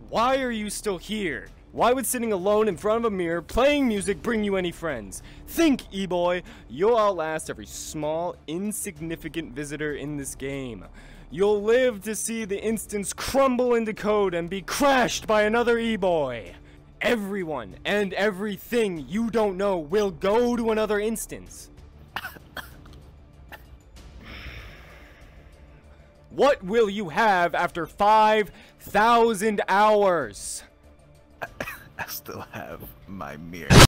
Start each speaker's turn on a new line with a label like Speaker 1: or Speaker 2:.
Speaker 1: Why are you still here? Why would sitting alone in front of a mirror playing music bring you any friends? Think, E-boy, you'll outlast every small, insignificant visitor in this game. You'll live to see the instance crumble into code and be crashed by another E-boy. Everyone and everything you don't know will go to another instance. What will you have after 5,000 hours?
Speaker 2: I still have my mirror.